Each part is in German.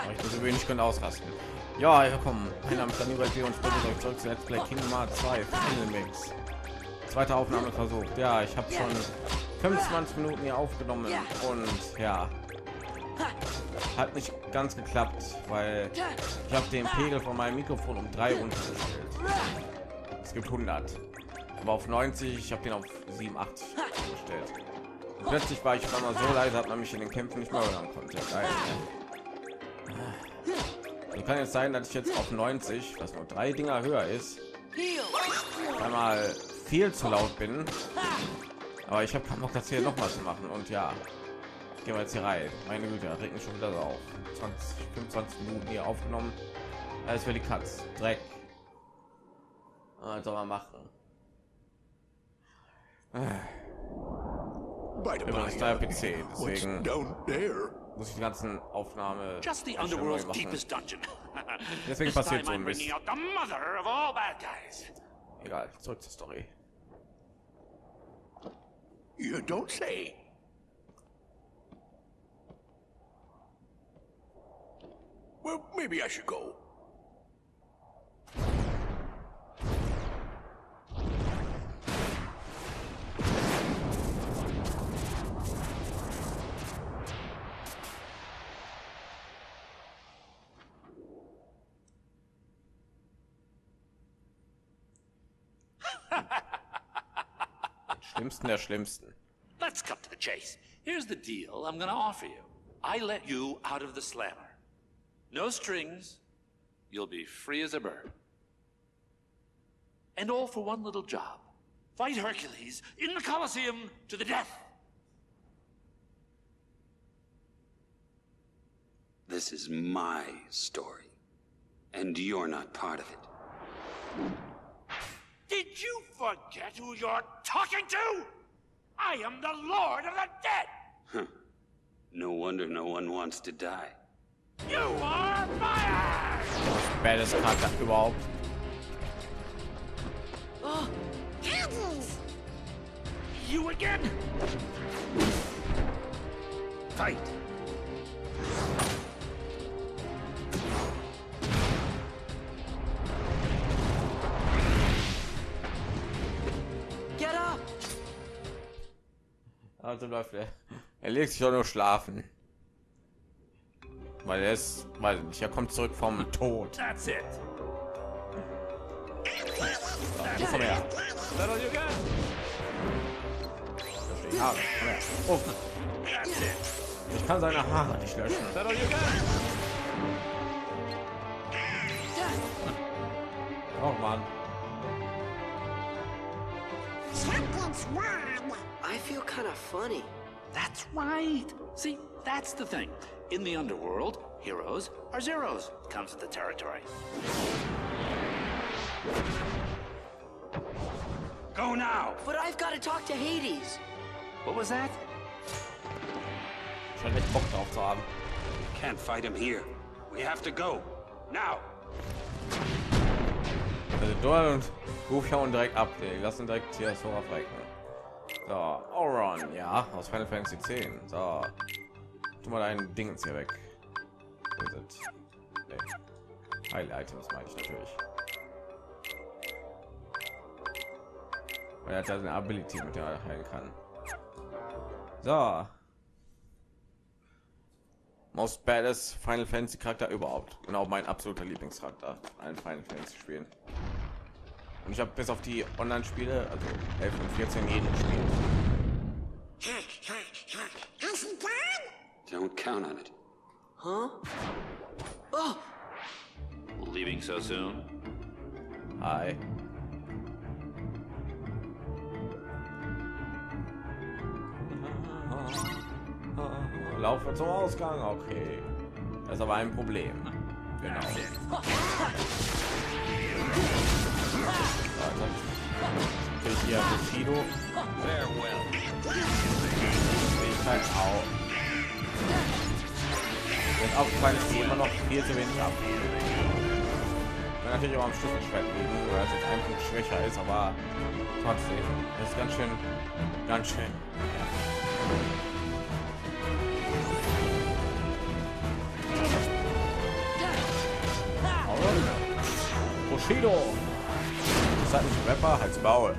Aber ich muss wenig können ausrasten. Ja, willkommen. Mein Name ist Daniel und ich bin euch zurück zu Let's Play Kingdom Hearts 2 Final Mix. Zweiter Aufnahmeversuch. Ja, ich habe schon 25 Minuten hier aufgenommen und ja, hat nicht ganz geklappt, weil ich habe den Pegel von meinem Mikrofon um 3 runtergestellt. Es gibt 100, aber auf 90. Ich habe den auf 87 gestellt. Und plötzlich war ich auf einmal so leise, dass man mich in den Kämpfen nicht mehr hören konnte. Geil. Also kann jetzt sein, dass ich jetzt auf 90, was nur 3 Dinger höher ist, einmal viel zu laut bin. Aber ich habe keinen Bock, das hier noch mal zu machen. Und ja, gehen wir jetzt hier rein. Meine Güte, da regt mich schon wieder so auf. 25 Minuten hier aufgenommen. Alles für die Katz. Dreck. Soll man machen. Immer ist der PC, deswegen muss ich die ganzen Aufnahme Just the underworld's deepest dungeon. Deswegen This passiert time so ein I'm bringing Mist. out the mother of all bad guys. Egal, zurück zur Story. You don't say. Well, maybe I should go. Schlimmsten der Schlimmsten. Let's cut to the chase. Here's the deal I'm gonna offer you. I let you out of the slammer. No strings. You'll be free as a bird. And all for one little job. Fight Hercules in the Colosseum to the death. This is my story, and you're not part of it. Did you forget who you're talking to? I am the Lord of the Dead! No wonder no one wants to die. You are fired! Baddest Charakter überhaupt. You again? Fight! Get up! Also läuft er. Er legt sich auch nur schlafen. Weil er ist, weiß nicht, er kommt zurück vom Tod. That's it. So, komm her. That'll you got? Die Haare, komm her. Oh, That's it. ich kann seine Haare nicht löschen. That'll you got? Oh Mann. I feel kind of funny. That's right. See, that's the thing. In the underworld, heroes are zeros. Comes with the territory. Go now. But I've got to talk to Hades. What was that? Scheint echt Bock drauf zu haben. Can't fight him here. We have to go. Now! Also Doyle und Goofy hauen direkt ab. Die lassen direkt hier das Horror frecken. So, Auron, ja, aus Final Fantasy 10. So, tu mal dein Ding hier weg. Nee. Heile Items meine ich natürlich. Weil er hat ja eine Ability, mit der er heilen kann. So. Most badass Final Fantasy Charakter überhaupt. Genau mein absoluter Lieblingscharakter. Ein Final Fantasy Spielen. Und ich habe bis auf die Online-Spiele, also 11 und 14, jeden gespielt. Don't count on it. Huh? Oh! Leaving so soon? Hi. Laufen zum Ausgang, okay. Das ist aber ein Problem. Genau. Ich hier Bushido. Fähigkeit auch. Jetzt aufgefallen ist, die immer noch viel zu wenig ab. Kann natürlich auch am Schlüsselschwert liegen, weil es jetzt einfach schwächer ist, aber trotzdem. Das ist ganz schön. Ja. Bushido. Ist halt nicht Rapper, halt's Maul.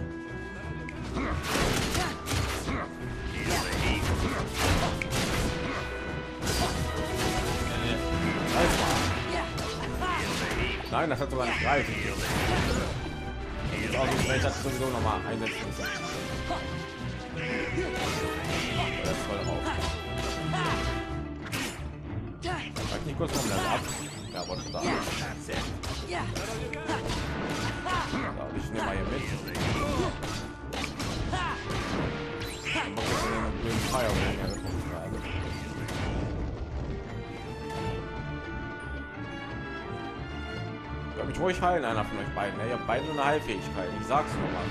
Nein, das hat sogar nicht greifen. Auch nicht, ich das sowieso noch mal einsetzen müssen. Das ist voll drauf. Sag nicht kurz warum das ab. Ja, wollte da. Ich nehme mal hier mit. Ich glaube, ich ruhig heilen, einer von euch beiden. Ihr habt beide eine Heilfähigkeit. Ich sag's nur mal.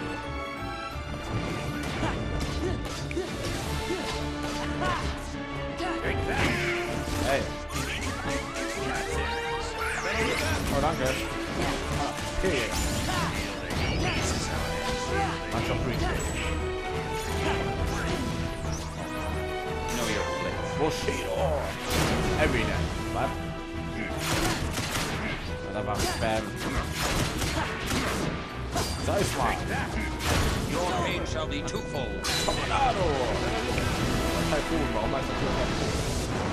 Hey. Oh, danke. Okay. Much appreciated. Know your place. Bushido. Every day. Was? Da war Spam. Sei es mal. Your pain shall be twofold. Tornado. Typhoon. Warum heißt das hier Typhoon?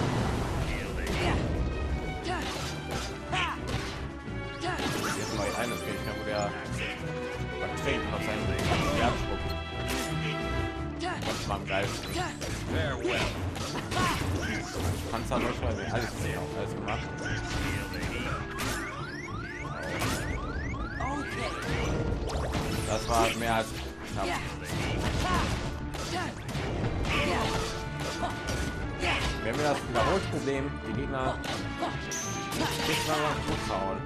Jetzt mal eine Fähigkeit, wo der überträgt auf seinen Schwert spuckt. Das war am geilsten. Panzerlöcher, alles gemacht. Das war mehr als knapp. Wir haben ja das wiederholte Problem, die Gegner nicht lang Fuß hauen.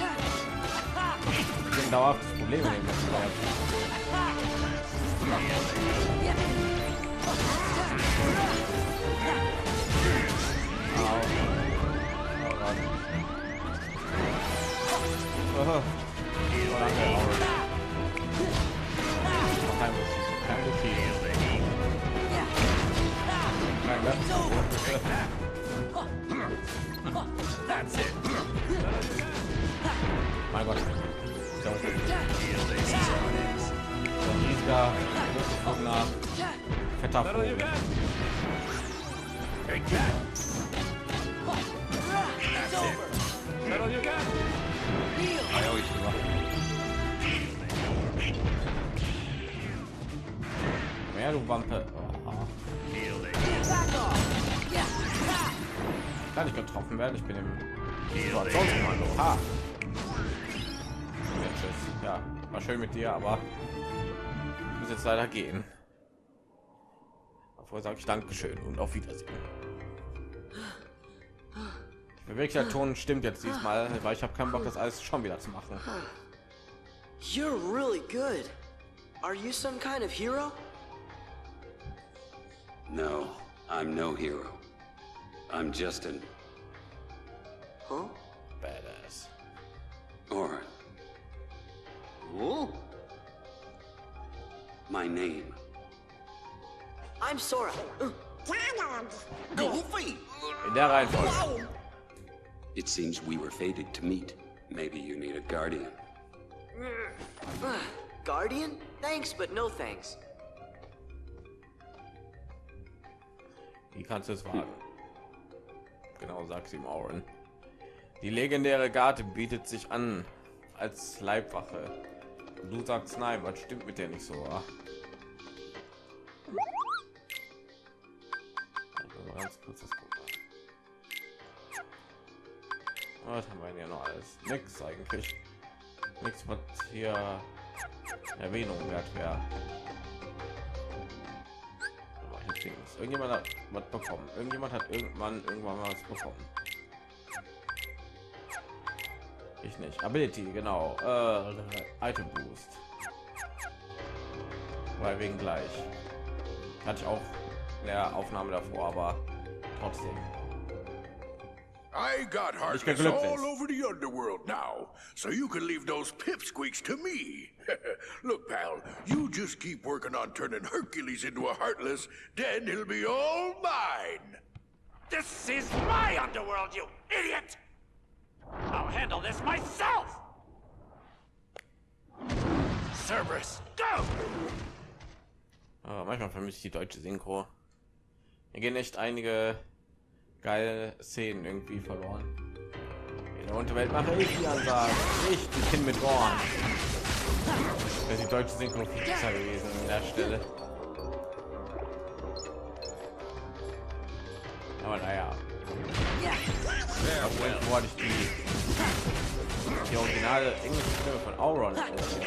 Ich bin dauerhaftes Problem in dem letzten Mal. Mein Gott. Ein riesiger, großgezogener, fetter Vogel. Ja, du Wampe. Oh. Kann ich getroffen werden? Ich bin im Situationskommando. Ha! Ja, war schön mit dir, aber ich muss jetzt leider gehen. Davor sage ich Dankeschön und auf Wiedersehen. Der Ton stimmt jetzt diesmal, weil ich habe keinen Bock, das alles schon wieder zu machen. You're really good. Are you some kind of hero? No, I'm no hero. I'm just an... Huh? Badass. Or... Ooh. my name. I'm Sora. Goofy! In der Reihenfolge. It seems we were fated to meet. Maybe you need a guardian. Guardian? Thanks, but no thanks. Wie kannst du es wagen? Genau, sag's ihm Auron. Die legendäre Garde bietet sich an als Leibwache. Und du sagst nein, was stimmt mit dir nicht so? Also ganz kurz das gucken. Was haben wir denn hier noch alles? Nix eigentlich. Nichts, was hier Erwähnung wert wäre. Irgendjemand hat was bekommen. Irgendjemand hat irgendwann mal was bekommen. Ich nicht. Ability, genau. Item Boost. Weil wegen gleich. Hatte ich auch in der Aufnahme davor, aber trotzdem. I got Heartless all over the underworld now, so you can leave those pipsqueaks to me. Look, pal, you just keep working on turning Hercules into a Heartless, then he'll be all mine. This is my underworld, you idiot! I'll handle this myself! Cerberus, go! Aber manchmal vermisse ich die deutsche Synchro. Hier gehen echt einige geile Szenen irgendwie verloren. In der Unterwelt mache ich die Ansagen. Ich, die Kind mit Ohren. Wäre die deutsche Synchro viel besser gewesen an der Stelle. Aber naja. Wo hatte ich die originale englische Stimme von Auron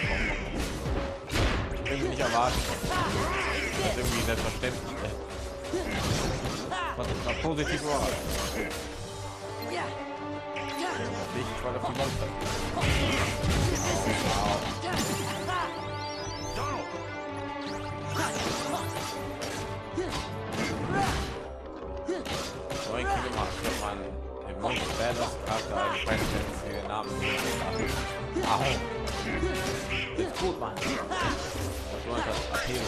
irgendwie nicht erwartet. Das ist irgendwie selbstverständlich. Was war positiv überrascht. Ich war auf die Monster. So ein Kind gemacht, wenn man im Most Badass Charakter einen schweinständigen Namen hat. Ist gut, Mann. Du hast das AP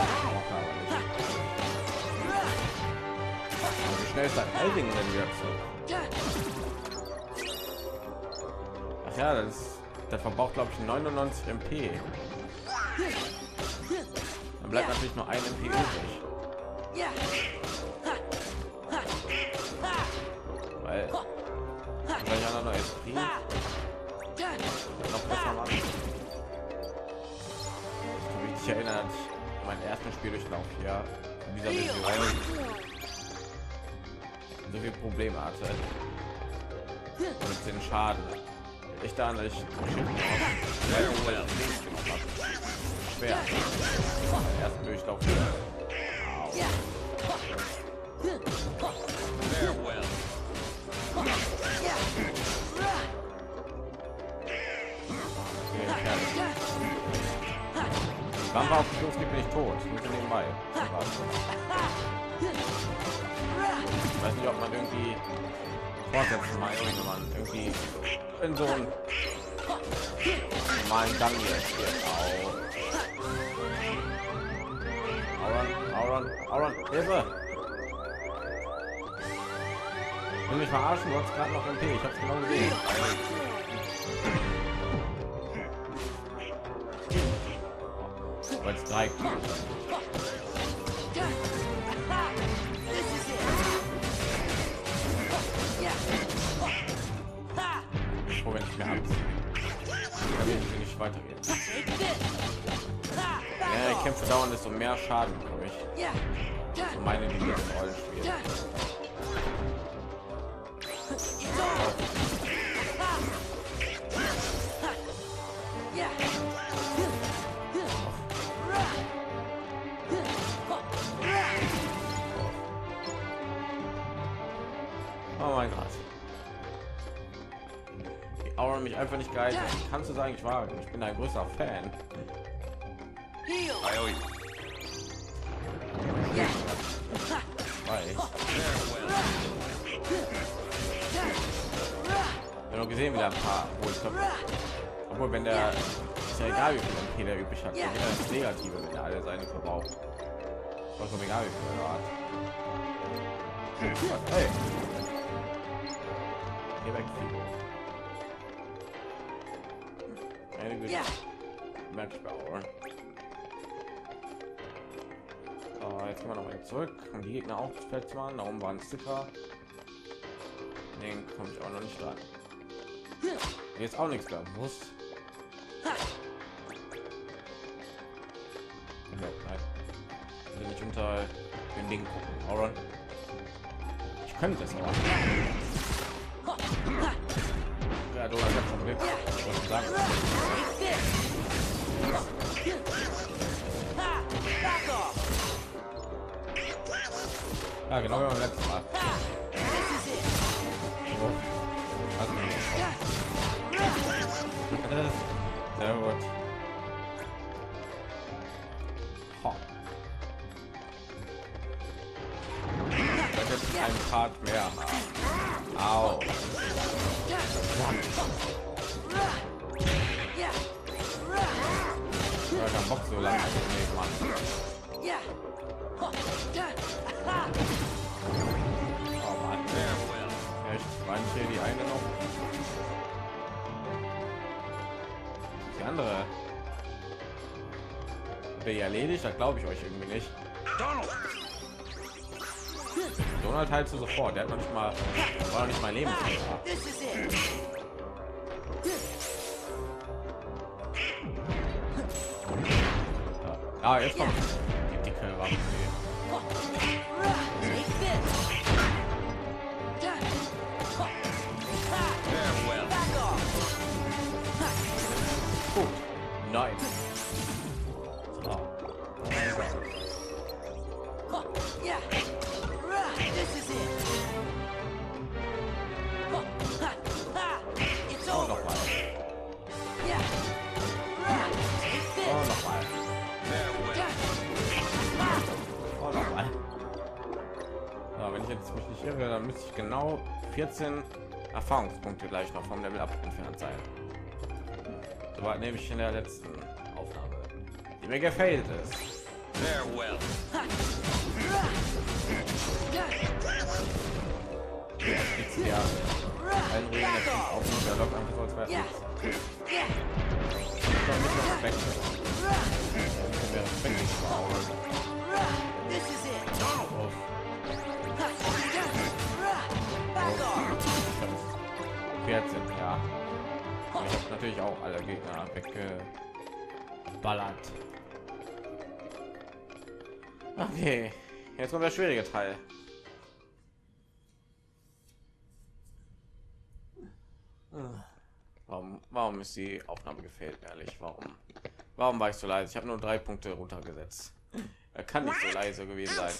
wie schnell ist das Elding denn wieder zu? Ach ja, das verbraucht glaube ich 99 MP. Dann bleibt natürlich nur ein MP übrig. Weil gleich einer noch SP noch besser machen. Ich erinnere an meinen ersten Spieldurchlauf hier in dieser Version so viel Probleme hatte mit den Schaden. Ich da nicht schwer ersten Durchlauf. Wampa auf Schluss gibt nicht tot, nur nebenbei. Ich weiß nicht, ob man irgendwie fortsetzen mal irgendwann irgendwie in so einen normalen Gang hier. Auron, Hilfe! Will mich verarschen, du hast gerade noch MP, ich hab's genau gesehen. Weil es direkt. Oh, wenn ich mehr habe, kann ich nicht weitergehen. Ja, ich kämpfe dauernd, desto mehr Schaden bekomme ich. So meine die jetzt Rollen spielen. Oh mein Gott. Die Auron mich einfach nicht geil. Kannst du sagen, ich war. Ich bin ein größer Fan. Weil ich habe noch gesehen, wie der ein paar obwohl wenn der ist ja egal, wie viel MP der übrig hat, das Negative, wenn er alle seine verbraucht. Vollkommen egal, wie viel er hat. Hey. Geh weg. Eine gute Matchbauer. So, jetzt gehen wir noch mal zurück und die Gegner auch fett machen. Da oben war ein Sticker. Den komme ich auch noch nicht dran. Jetzt auch nichts mehr. Muss. Nein. Ich will nicht unter den Ding gucken. Auron. Ich könnte es aber. Ja, du hast schon Glück. Ich wollte sagen. Ja, genau wie beim letzten Mal. Sehr gut. Das ist ein Part mehr. Au. Ja, kein Bock so lange. Nee, Mann. Oh Mann. Echt, meint hier die eine noch? Die andere. der erledigt, das glaube ich euch irgendwie nicht. Donald halt sofort, der hat noch nicht mal, war noch nicht mein Leben. Ja, jetzt kommt die dicke Waffe. Gut, nein. So. Oh, noch mal. Oh, noch mal. Oh, noch mal. So, wenn ich jetzt mich nicht irre, dann müsste ich genau 14 Erfahrungspunkte gleich noch vom Level Up entfernt sein. So weit nehme ich in der letzten Aufnahme, die mir gefällt ist. Farewell. Ja, einreden, das ist auch nicht der Log einfach so als wäre ja. Aber ich habe natürlich auch alle Gegner weggeballert. Okay, jetzt kommt der schwierige Teil. Warum ist die Aufnahme gefehlt, ehrlich? Warum war ich so leise? Ich habe nur 3 Punkte runtergesetzt. Er kann nicht so leise gewesen sein.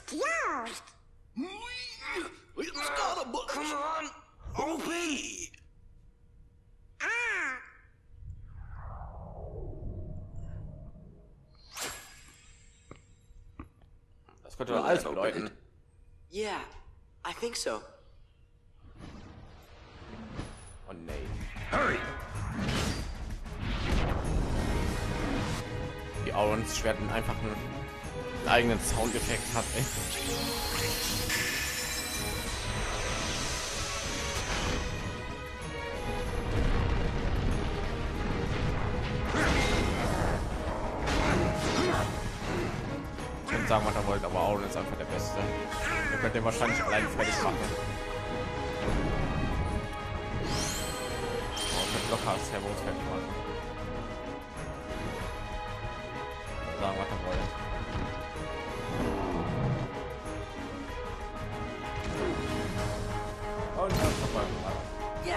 Das könnte doch alles bedeuten. Yeah, I think so. Oh nee. Hurry. Die Aurons Schwerten einfach einen eigenen Soundeffekt hat. Ey. Ich würde sagen, was er wollte, aber Auron ist einfach der Beste. Ihr könnt den wahrscheinlich allein fertig machen. Locker Servos fertig machen. Sagen, was er wollte. Und das ist mal gemacht. Ja.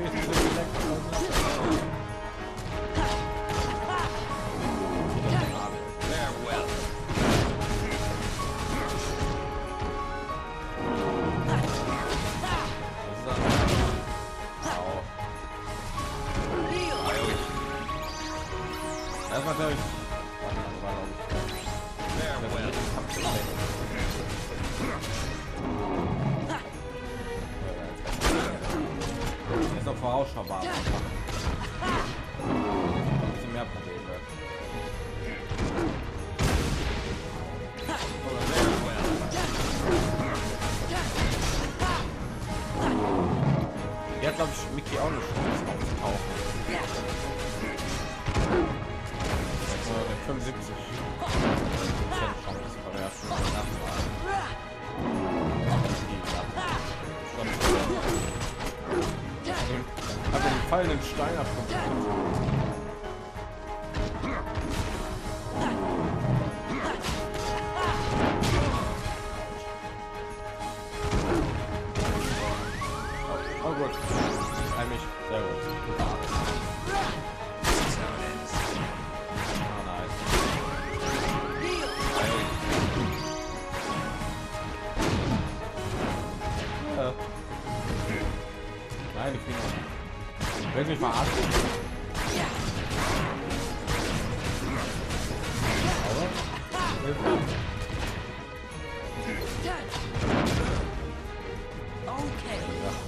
Ist noch vorausschaubar. Ein bisschen mehr Probleme. Jetzt glaube ich Mickey auch eine Chance aufzutauchen. 75 Chance bei der ersten Nachfrage. Aber den fallenden Stein abkommen. Oh gut. Eigentlich sehr gut. Nein, ich bin noch. Will mich verarschen. Okay.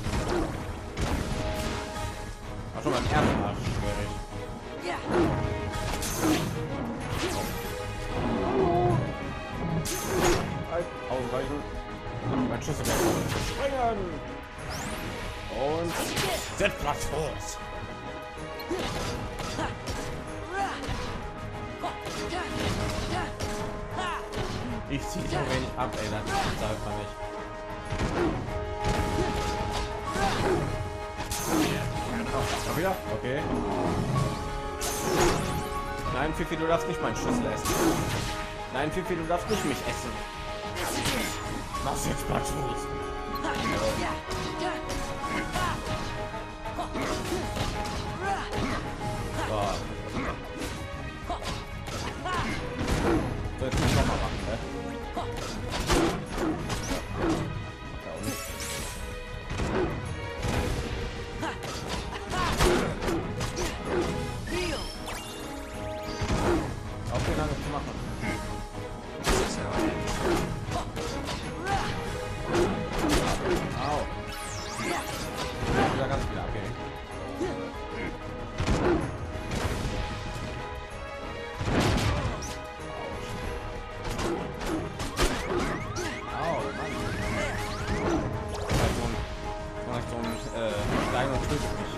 War schon beim ersten Mal schwierig. Yeah. Ausweichen. Mein Schuss springen. Und setzt was los. Ich ziehe so wenig ab, ey, das ist einfach nicht. Oh, wieder? Okay. Nein, Fifi, du darfst nicht meinen Schlüssel essen. Nein, Fifi, du darfst nicht mich essen. Mach's jetzt mal Schluss. So, jetzt muss ich noch mal machen, ne? Ja, auch nicht. Auf den lange zu machen. Au. Wieder ganz wieder abgehen. Stein und tötet mich.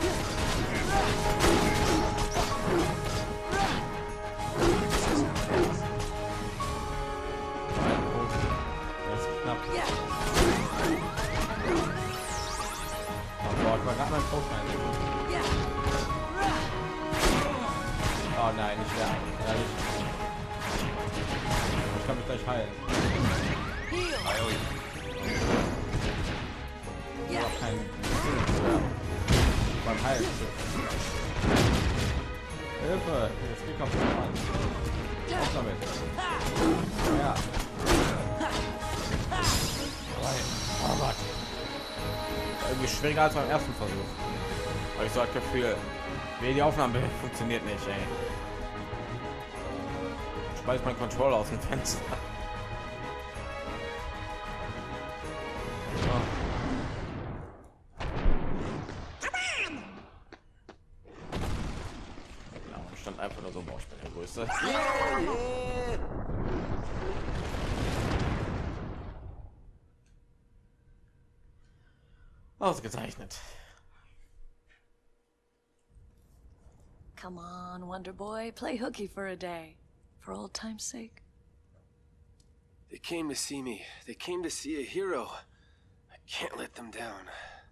Das ist knapp. Oh Gott, ich war gerade mein Pro-Stein. Oh nein, nicht der. Ehrlich. Ich kann mich gleich heilen. Ich habe keinen beim Heilen. Hilfe! Jetzt geht kaputt an. Auf damit. Ja. Oh Gott. Irgendwie schwieriger als beim ersten Versuch. Aber ich so das Gefühl, wie die Aufnahme funktioniert nicht, ey. Ich schmeiß meinen Controller aus dem Fenster. Einfach nur so Bauspeichergröße. Ausgezeichnet. Come on, Wonder Boy, play hooky for a day, for old time's sake. They came to see me. They came to see a hero. I can't let them down.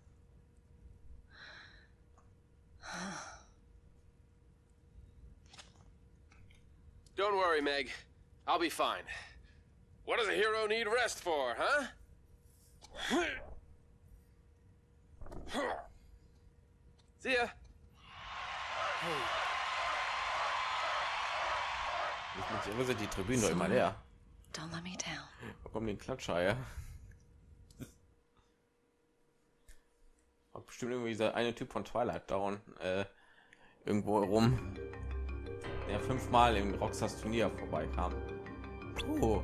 Don't worry, Meg. I'll be fine. What does a hero need rest for, huh? See ya. Wo sind die Tribünen doch immer leer? Don't let me down. Wo kommt den Klatscher, ja? Bestimmt irgendwie dieser eine Typ von Twilight Dawn irgendwo rum, der 5-mal im Rockstars Turnier vorbeikam. Oh.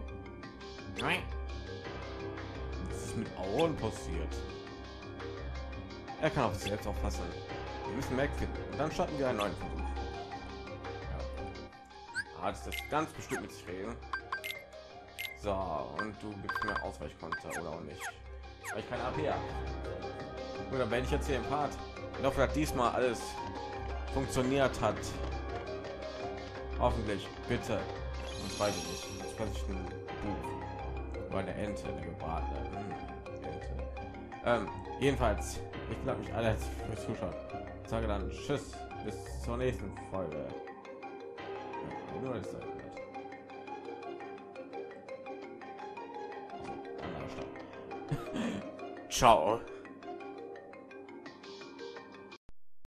Was ist mit Auren passiert? Er kann auf sich selbst aufpassen. Wir müssen Mac finden. Und dann starten wir einen neuen Versuch. Ja. Hat das ganz bestimmt mit sich reden. So, und du gibst mir Ausweichkonter oder auch nicht. Weil ich keine AP habe. Oder wenn ich jetzt hier im Part. Ich hoffe, dass diesmal alles funktioniert hat. Hoffentlich, bitte. Das weiß ich nicht. Das weiß ich ein Buch. Bei der Ente, die gebratene Ente. Jedenfalls, ich glaube mich alle fürs Zuschauen. Ich sage dann Tschüss, bis zur nächsten Folge. Ja, nur das Ciao.